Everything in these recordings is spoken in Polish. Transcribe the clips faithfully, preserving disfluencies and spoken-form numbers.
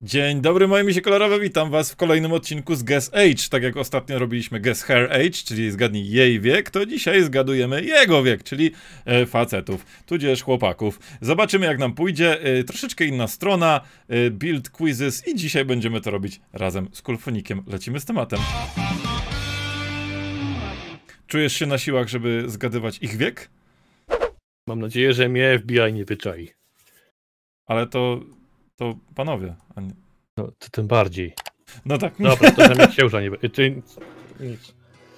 Dzień dobry, moje misie kolorowe, witam was w kolejnym odcinku z Guess Age. Tak jak ostatnio robiliśmy Guess Her Age, czyli zgadnij jej wiek, to dzisiaj zgadujemy jego wiek, czyli e, facetów, tudzież chłopaków. Zobaczymy jak nam pójdzie, e, troszeczkę inna strona, e, build quizzes i dzisiaj będziemy to robić razem z Kulfonikiem. Lecimy z tematem. Czujesz się na siłach, żeby zgadywać ich wiek? Mam nadzieję, że mnie F B I nie wyczai. Ale to... to panowie, a nie... No, to tym bardziej. No tak. Dobra, to mnie księża nie będzie. Czy... Nic.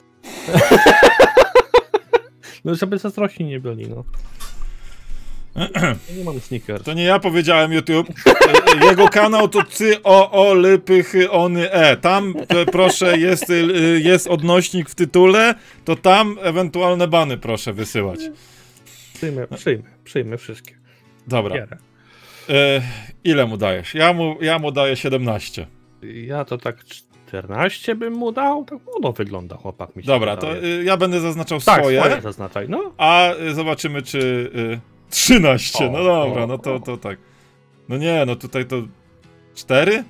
No, żeby zazdrości nie byli, no. Ja nie mam sneakers. To nie ja powiedziałem, YouTube. Jego kanał to cy o o lypychy ony e. Tam e, proszę jest, e, jest odnośnik w tytule, to tam ewentualne bany proszę wysyłać. Przyjmę, przyjmę, przyjmę wszystkie. Dobra. E, ile mu dajesz? Ja mu, ja mu daję siedemnaście. Ja to tak czternaście bym mu dał. Tak młodo wygląda chłopak mi się Dobra, wydaje. to e, ja będę zaznaczał tak, swoje. swoje zaznaczaj, no. A e, zobaczymy czy... E, trzynaście, O, no dobra, o, no to, o. to tak. No nie, no tutaj to... cztery?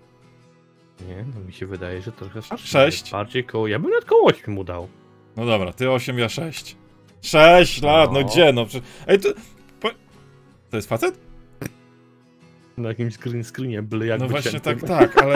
Nie, no mi się wydaje, że trochę starszy. sześć? Bardziej koło... Ja bym nawet koło ośmiu mu dał. No dobra, ty osiem, ja sześć. sześć lat, no No. gdzie no? Prze- Ej, to... Po... To jest facet? Na jakimś green screenie byle jak No właśnie wyciętym. tak, tak, ale...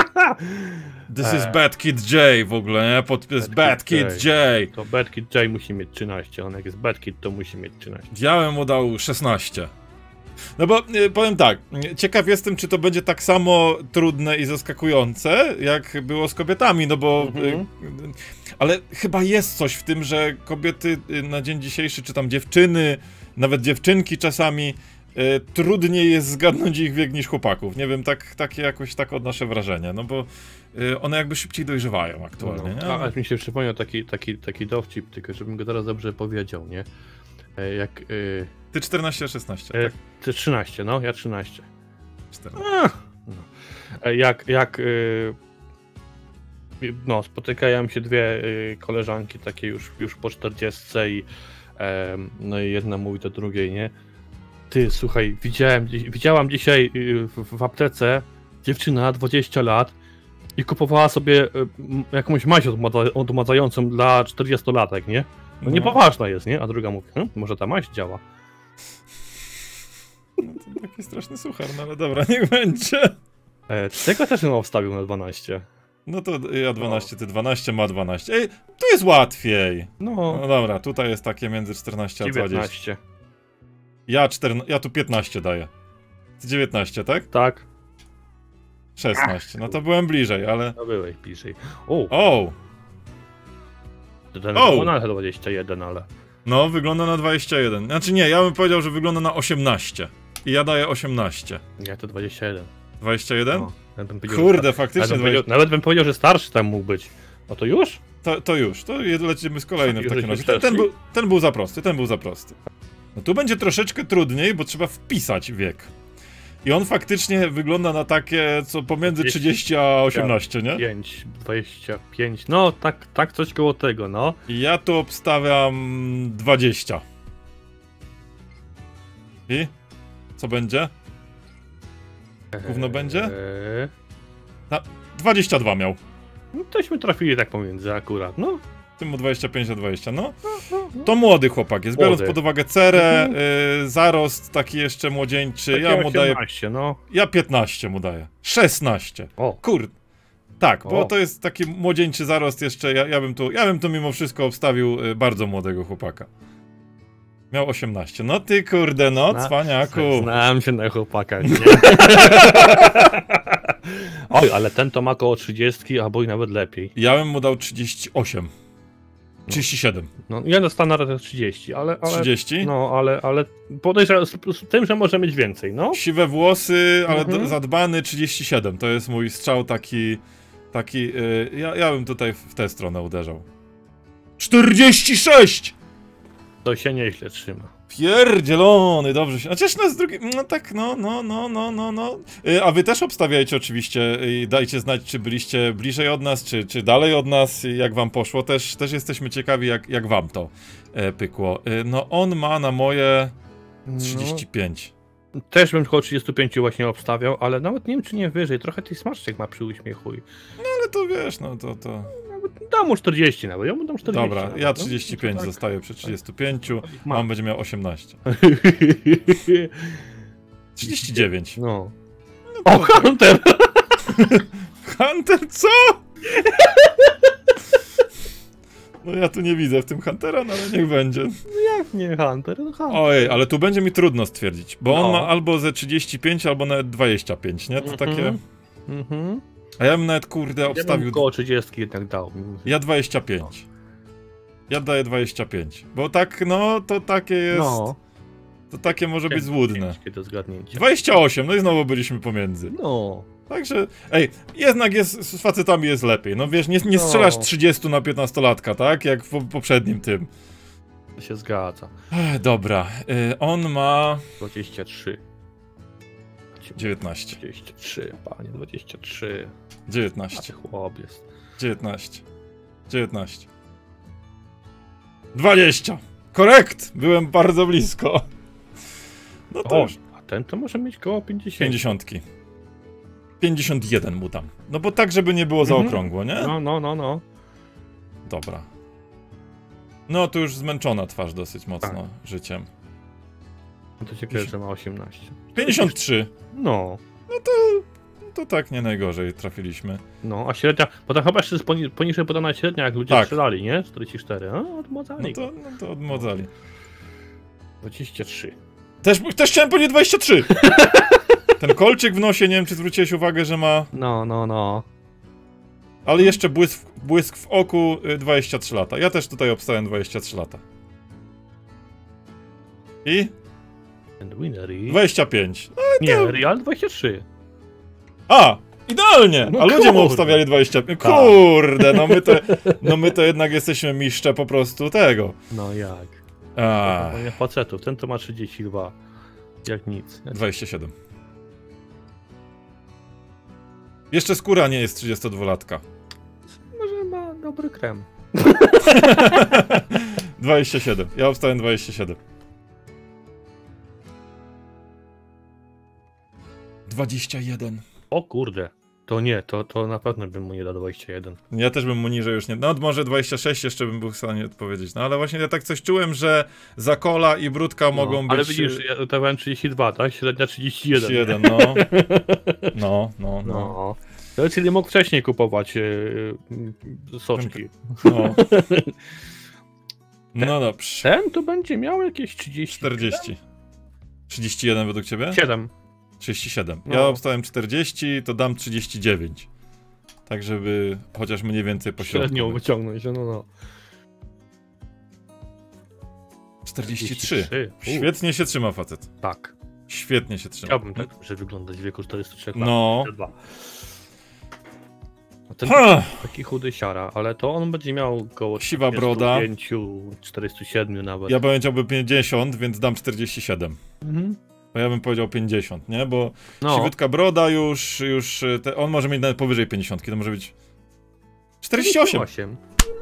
This is Eee. Bad Kid J w ogóle, nie? Podpis Bad Bad Kid Kid J. To Bad Kid J musi mieć trzynaście, on jak jest Bad Kid to musi mieć trzynaście. Ja bym mu dał szesnaście. No bo y, powiem tak, y, ciekaw jestem, czy to będzie tak samo trudne i zaskakujące, jak było z kobietami, no bo... Mhm. Y, y, ale chyba jest coś w tym, że kobiety y, na dzień dzisiejszy, czy tam dziewczyny, nawet dziewczynki czasami, y, trudniej jest zgadnąć ich wiek niż chłopaków. Nie wiem, tak, takie jakoś tak odnoszę wrażenie, no bo y, one jakby szybciej dojrzewają aktualnie, No, nie? a aż mi się przypomniał taki, taki, taki dowcip, tylko żebym go teraz dobrze powiedział, nie? E, Jak... Y, Ty czternaście, szesnaście, e, tak? Ty trzynaście, no, ja trzynaście. czternaście. A, no. E, Jak, jak... Y, no, spotykają się dwie y, koleżanki takie już, już po czterdziestce i em, no i jedna mówi do drugiej, nie? Ty, słuchaj, widziałem, dzi- widziałam dzisiaj y, w, w aptece dziewczyna, dwadzieścia lat i kupowała sobie y, m, jakąś maź odmadza- odmadzającą dla czterdziestolatek, nie? No, No. niepoważna jest, nie? A druga mówi, hm, może ta maź działa. No to taki straszny suchar, no ale dobra, niech będzie. E, tego też bym wstawił na dwanaście. No to ja dwanaście, ty dwanaście, ma dwanaście. Ej, tu jest łatwiej. No, No dobra, tutaj jest takie między czternaście a dwadzieścia. dziewiętnaście. Ja, czternaście, ja tu piętnaście daję. Ty dziewiętnaście, tak? Tak, szesnaście. No to byłem bliżej, ale... no byłeś bliżej. O, O! ten o! było na dwadzieścia jeden, ale... No, wygląda na dwadzieścia jeden. Znaczy nie, ja bym powiedział, że wygląda na osiemnaście. I ja daję osiemnaście. Ja to dwadzieścia jeden. dwadzieścia jeden? No, nawet bym powiedział, Kurde, że, faktycznie nawet, bym dwadzieścia... powiedział, nawet bym powiedział, że starszy tam mógł być. No to już? To, to już, to jed- lecimy z kolejnym w Już takim razie. jesteśmy Ten, ten, przeszli? był, ten był za prosty, ten był za prosty. No tu będzie troszeczkę trudniej, bo trzeba wpisać wiek. I on faktycznie wygląda na takie, co pomiędzy trzydzieści a osiemnaście, nie? pięć, dwadzieścia pięć, no tak, tak coś koło tego, no. I ja tu obstawiam dwadzieścia. I? Co będzie? Gówno będzie? Eee, dwadzieścia dwa miał. no tośmy trafili tak pomiędzy akurat, no. Tym mu dwadzieścia pięć na dwadzieścia, no. no, no. To młody chłopak jest, biorąc Młody. pod uwagę cerę, Mhm. y, zarost taki jeszcze młodzieńczy, Takie ja mu daję... osiemnaście, no. Ja piętnaście mu daję. szesnaście. O, Kurde. Tak, bo O. to jest taki młodzieńczy zarost jeszcze, ja, ja bym tu, ja bym tu mimo wszystko obstawił y, bardzo młodego chłopaka. Miał osiemnaście. No ty kurde, no, Na- cwaniaku. Znałem się na chłopakach, nie? Oj, ale ten to ma koło trzydziestki, albo i nawet lepiej. Ja bym mu dał trzydzieści osiem. trzydzieści siedem. No, ja dostanę raczej trzydzieści, ale... ale trzydzieści? No, ale, ale podejrzewam z, z tym, że może mieć więcej, no. Siwe włosy, ale Mhm. d- zadbany trzydzieści siedem. To jest mój strzał taki, taki, y, ja, ja bym tutaj w, w tę stronę uderzał. czterdzieści sześć! To się nieźle trzyma. Pierdzielony, dobrze się. Chociaż na z drugiej. No tak, no, no, no, no, no, no. Y, A wy też obstawiajcie oczywiście i dajcie znać, czy byliście bliżej od nas, czy, czy dalej od nas, jak wam poszło. Też, też jesteśmy ciekawi, jak, jak wam to e, pykło. Y, No on ma na moje trzydzieści pięć. Też bym koło trzydziestu pięciu właśnie obstawiał, ale nawet nie wiem, czy nie wyżej. Trochę tych smaczek ma przy uśmiechu. No ale to wiesz, no to... to... Dam mu czterdzieści nawet, ja mu dam czterdzieści. Dobra, nawet, ja no. trzydzieści pięć Tak. zostaję przy trzydziestu pięciu, Mam. a on będzie miał osiemnaście. trzydzieści dziewięć. No. O, Hunter! Hunter, co? No ja tu nie widzę w tym Huntera, no ale niech będzie. Jak nie Hunter? No Hunter. Ojej, ale tu będzie mi trudno stwierdzić, bo on No. ma albo ze trzydzieści pięć, albo nawet dwadzieścia pięć, nie? To Mhm. takie... Mhm. A ja bym nawet, kurde, Ja bym obstawił... koło trzydziestki jednak dał. Ja dwadzieścia pięć. Ja daję dwadzieścia pięć, bo tak, no, to takie jest... No. To takie może być złudne. Ciężkie do zgadnięcia. dwadzieścia osiem, no i znowu byliśmy pomiędzy. No. Także, ej, jednak jest, z facetami jest lepiej. No wiesz, nie, nie strzelasz No. trzydziestu na piętnastolatka, tak? Jak w poprzednim tym. To się zgadza. Ech, dobra, y, on ma dwadzieścia trzy. dziewiętnaście. dwadzieścia trzy, panie, dwadzieścia trzy. A dziewiętnaście. ty chłop jest. dziewiętnaście. dziewiętnaście. dwadzieścia! Korekt! Byłem bardzo blisko. No to O, już a ten to może mieć koło pięćdziesiąt. pięćdziesiątki. pięćdziesiąt jeden mu tam. No bo tak, żeby nie było Mhm. zaokrągło, nie? No, no, no, no. Dobra. No to już zmęczona twarz dosyć mocno Tak. życiem. No to ciekawe, że ma osiemnaście. pięćdziesiąt trzy. No. To tak nie najgorzej trafiliśmy. No, a średnia, bo tam chyba jeszcze jest poni poniżej podana średnia, jak ludzie Tak. strzelali, nie? czterdzieści cztery, a odmładzali. No to, no to odmładzali. dwadzieścia trzy. Też, też chciałem powiedzieć dwadzieścia trzy! Ten kolczyk w nosie, nie wiem czy zwróciłeś uwagę, że ma... No, no, no. Ale jeszcze błysk, błysk w oku, y, dwadzieścia trzy lata. Ja też tutaj obstałem dwadzieścia trzy lata. I? And winner is... dwadzieścia pięć. Nie, Real dwadzieścia trzy. A! Idealnie! No A ludzie mu kurde. obstawiali dwadzieścia pięć. Kurde, no my to, no my to jednak jesteśmy mistrze po prostu tego. No jak? A, Nie facetów, ten to ma trzydzieści dwa. Jak nic. dwadzieścia siedem. Jeszcze skóra nie jest trzydziestodwulatka. Może ma dobry krem. dwadzieścia siedem. Ja obstałem dwadzieścia siedem. dwadzieścia jeden. O kurde. To nie, to, to na pewno bym mu nie dał dwadzieścia jeden. Ja też bym mu niżej już nie... No może dwadzieścia sześć jeszcze bym był w stanie odpowiedzieć. No ale właśnie ja tak coś czułem, że Zakola i Brudka mogą no, być... Ale widzisz, ja dawałem trzydzieści dwa, tak? Średnia trzydzieści jeden. trzydzieści jeden, no. No, no, no. No. No, czyli mógł wcześniej kupować yy, yy, soczki. No, no dobrze. Ten to będzie miał jakieś trzydzieści. czterdzieści. trzydzieści jeden według ciebie? siedem. trzydzieści siedem. No. Ja obstałem czterdzieści, to dam trzydzieści dziewięć. Tak, żeby chociaż mniej więcej pośrodku. Średnią wyciągnąć, no no. czterdzieści trzy. U, Świetnie się trzyma facet. tak. Świetnie się trzyma. Chciałbym tak że wyglądać w wieku czterdziestu trzech lat. No. A ten Ha! taki chudy siara, ale to on będzie miał koło Siwa broda. czterdziestu pięciu, czterdziestu siedmiu nawet. Ja powiedziałbym pięćdziesiąt, więc dam czterdzieści siedem. Mhm. Bo ja bym powiedział pięćdziesiąt, nie? Bo No. siwytka broda już, już te, on może mieć nawet powyżej pięćdziesiątki, to może być czterdzieści osiem.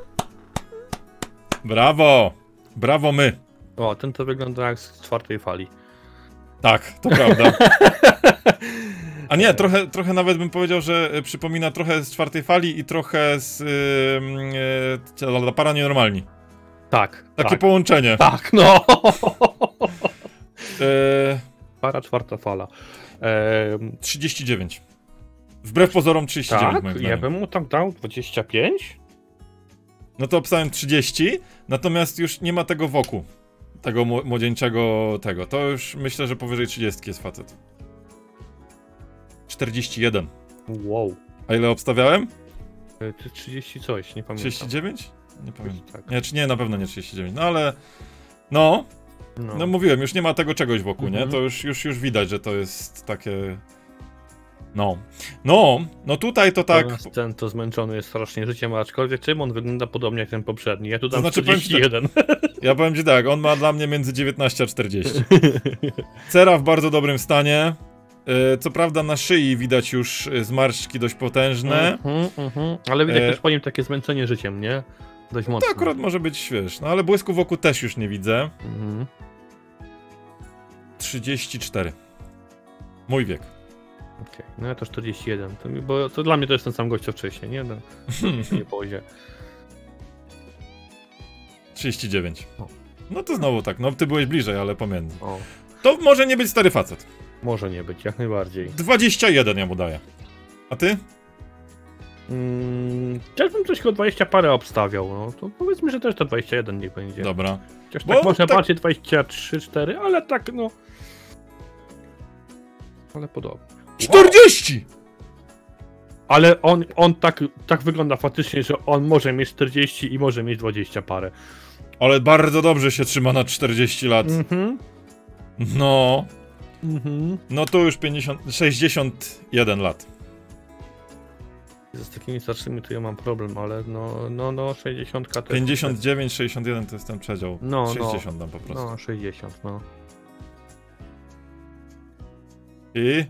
Brawo! Brawo my! O, ten to wygląda jak z czwartej fali. Tak, to prawda. A nie, trochę, trochę nawet bym powiedział, że y, przypomina trochę z czwartej fali i trochę z yy, yy, Paranormalni. Tak. Takie tak. połączenie. Tak, no. Yy, Para czwarta fala. Ehm, trzydzieści dziewięć. Wbrew pozorom trzydzieści dziewięć tak, moim ja zdaniem. bym mu tak dał dwadzieścia pięć. No to obstałem trzydzieści, natomiast już nie ma tego wokół. Tego mł- młodzieńczego tego. To już myślę, że powyżej trzydziestki jest facet. czterdzieści jeden. Wow. A ile obstawiałem? E, Ty trzydzieści coś, nie pamiętam. trzydzieści dziewięć? Nie pamiętam. Tak. Nie, czy nie, na pewno nie trzydzieści dziewięć. No ale... No, No. no mówiłem, już nie ma tego czegoś wokół, Mhm. nie? To już, już, już widać, że to jest takie... No. No, no tutaj to tak... Teraz ten to zmęczony jest strasznie życiem, aczkolwiek czym on wygląda podobnie jak ten poprzedni. Ja tu To dam znaczy, powiem ci czterdzieści jeden. Ja powiem ci tak, on ma dla mnie między dziewiętnaście a czterdzieści. Cera w bardzo dobrym stanie. Yy, Co prawda na szyi widać już y, zmarszczki dość potężne. Mhm, mhm. Ale widać E- też po nim takie zmęczenie życiem, nie? Dość To mocno. akurat może być, wiesz, no ale błysku wokół też już nie widzę. Mhm. trzydzieści cztery. Mój wiek. Okej, okay. No ja to czterdzieści jeden, to, bo to dla mnie to jest ten sam gość co wcześniej, nie? No, nie pozie. trzydzieści dziewięć. O. No to znowu tak, no ty byłeś bliżej, ale pomiędzy. O. To może nie być stary facet. Może nie być, jak najbardziej. dwadzieścia jeden ja mu daję. A ty? Mm, ja bym coś o dwadzieścia parę obstawiał, no to powiedzmy, że też to dwadzieścia jeden niech będzie. Dobra. Chociaż Bo tak można tak... bardziej dwadzieścia trzy, cztery, ale tak no... Ale podobnie. czterdzieści! Ale on, on tak, tak wygląda faktycznie, że on może mieć czterdzieści i może mieć dwadzieścia parę. Ale bardzo dobrze się trzyma na czterdzieści lat. Mhm. No. Mhm. No to już pięćdziesiąt, sześćdziesiąt jeden lat. Z takimi starszymi to ja mam problem, ale no, no, no, sześćdziesiąt to pięćdziesiąt dziewięć, sześćdziesiąt jeden to jest ten przedział. No, sześćdziesiąt no. dam po prostu. No, sześćdziesiąt, no. I...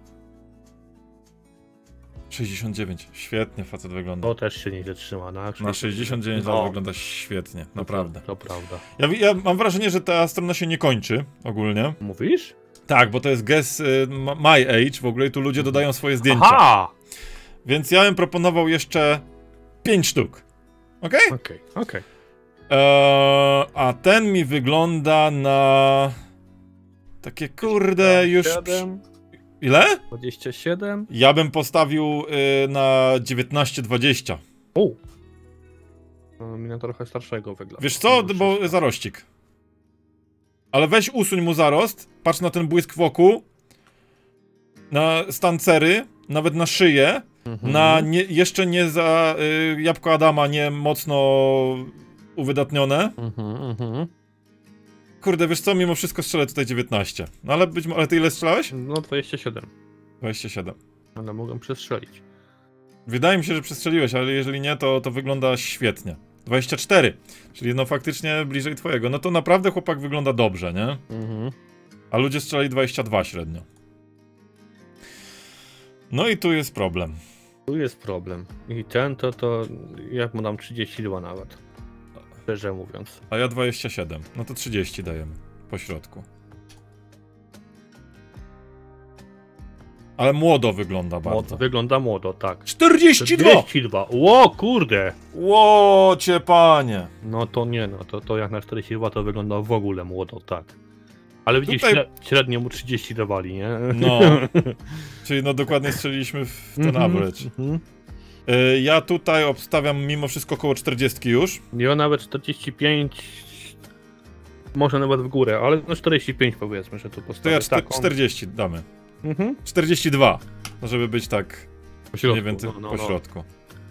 sześćdziesiąt dziewięć. Świetnie facet wygląda. To też się nieźle trzyma, no. Na sześćdziesiąt dziewięć no. lat wygląda świetnie, naprawdę. To, to prawda. Ja, ja mam wrażenie, że ta strona się nie kończy ogólnie. Mówisz? Tak, bo to jest Guess y, My Age w ogóle i tu ludzie dodają swoje zdjęcia. Aha! Więc ja bym proponował jeszcze pięć sztuk. Okej? Okay? Okej, okay, okej. Okay. Eee, a ten mi wygląda na... Takie kurde już... siedem. Ile? dwadzieścia siedem. Ja bym postawił y, na dziewiętnaście dwadzieścia. O! No, mi na trochę starszego wygląda. Wiesz co? Bo zarościk. Ale weź usuń mu zarost, patrz na ten błysk wokół, na stancery, nawet na szyję, mhm. na nie, jeszcze nie za y, jabłko Adama nie mocno uwydatnione. Mhm, mhm. Kurde, wiesz co, mimo wszystko strzelę tutaj dziewiętnaście. No ale być może, ale ty ile strzelałeś? No dwadzieścia siedem. dwadzieścia siedem. Ale mogę przestrzelić. Wydaje mi się, że przestrzeliłeś, ale jeżeli nie, to, to wygląda świetnie. dwadzieścia cztery, czyli no faktycznie bliżej twojego. No to naprawdę chłopak wygląda dobrze, nie? Mhm. A ludzie strzelali dwadzieścia dwa średnio. No i tu jest problem. Tu jest problem. I ten to, to jak mu dam trzydzieści dwa nawet. Szczerze mówiąc. A ja dwadzieścia siedem. No to trzydzieści dajemy. Po środku. Ale młodo wygląda bardzo. Młodo, wygląda młodo, tak. czterdzieści dwa! czterdzieści dwa! Ło, kurde! Łocie panie! No to nie, no to, to jak na czterdzieści dwa to wygląda w ogóle młodo, tak. Ale widzisz, Tutaj... średnio mu trzydzieści dawali, nie? No. Czyli no dokładnie strzeliliśmy w ten average. Mm-hmm. y ja tutaj obstawiam mimo wszystko około czterdzieści już. Ja nawet czterdzieści pięć... Może nawet w górę, ale no czterdzieści pięć powiedzmy, że tu postawię. To ja tak, czterdzieści on... damy. Mhm. czterdzieści dwa. No żeby być tak... Po środku. Nie wiem, no, no, po no. środku.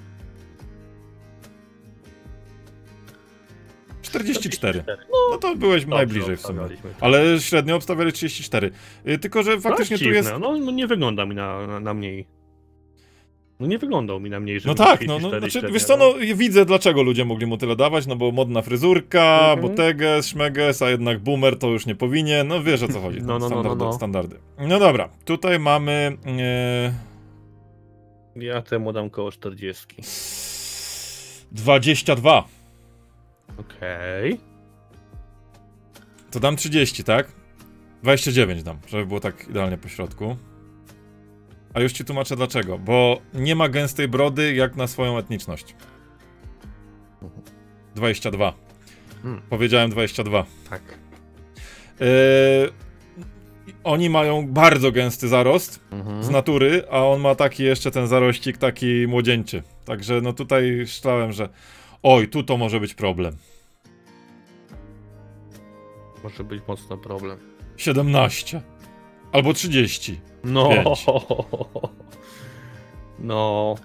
czterdzieści cztery. No to byłeś dobrze, najbliżej w sumie. Ale średnio obstawiali trzydzieści cztery. Yy, tylko, że faktycznie tu jest... No, no nie wygląda mi na, na, na mniej. No nie wyglądał mi na mniej, że no tak, no, no znaczy, średnio, wiesz co, no, no widzę dlaczego ludzie mogli mu tyle dawać, no bo modna fryzurka, mm-hmm. bo teges, szmeges, a jednak boomer to już nie powinien, no wiesz o co chodzi, no, no, Standard, no, no, no. standardy. No dobra, tutaj mamy... Yy... Ja temu dam koło czterdzieści. dwadzieścia dwa. Okej. Okay. To dam trzydzieści, tak? dwadzieścia dziewięć dam, żeby było tak idealnie po środku. A już ci tłumaczę dlaczego. Bo nie ma gęstej brody jak na swoją etniczność. dwadzieścia dwa. Hmm. Powiedziałem dwadzieścia dwa. Tak. Yy, oni mają bardzo gęsty zarost mhm. z natury, a on ma taki jeszcze ten zarościk taki młodzieńczy. Także no tutaj szczałem, że oj, tu to może być problem. Może być mocno problem. siedemnaście. Albo trzydzieści. No. No.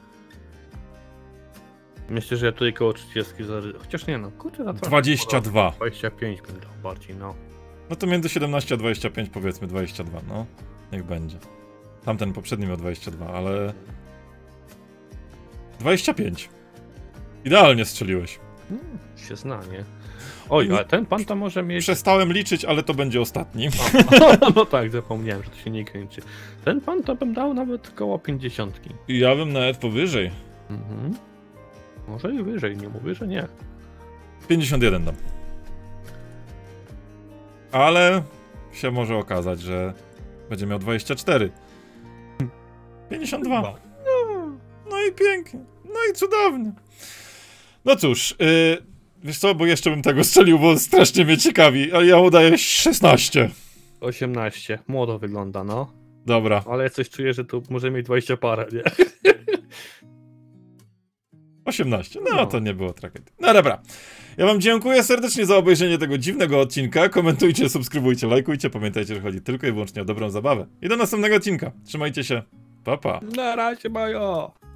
Myślę, że ja tutaj koło trzydzieści zary... Chociaż nie no, kurczę na to. dwadzieścia dwa. dwadzieścia pięć bym dał bardziej, no. No to między siedemnaście a dwadzieścia pięć powiedzmy dwadzieścia dwa, no. Niech będzie. Tamten poprzedni miał dwadzieścia dwa, ale... dwadzieścia pięć. Idealnie strzeliłeś. Hmm, się zna, nie? Oj, ale ten pan to może mieć... Przestałem liczyć, ale to będzie ostatni. A, no tak, zapomniałem, że to się nie kończy. Ten pan to bym dał nawet koło pięćdziesiątki. Ja bym nawet powyżej. Mhm. Może i wyżej, nie mówię, że nie. pięćdziesiąt jeden dam. Ale się może okazać, że Będzie miał dwadzieścia cztery. pięćdziesiąt dwa. No i pięknie. No i cudownie. No cóż, yy, wiesz co, bo jeszcze bym tego strzelił, bo strasznie mnie ciekawi, ale ja mu daję szesnaście. osiemnaście. Młodo wygląda, no. Dobra. Ale coś czuję, że tu może mieć dwadzieścia parę, nie? osiemnaście. No, No. to nie było tragedii. No dobra. Ja wam dziękuję serdecznie za obejrzenie tego dziwnego odcinka. Komentujcie, subskrybujcie, lajkujcie. Pamiętajcie, że chodzi tylko i wyłącznie o dobrą zabawę. I do następnego odcinka. Trzymajcie się. Pa, pa. Na razie, Majo!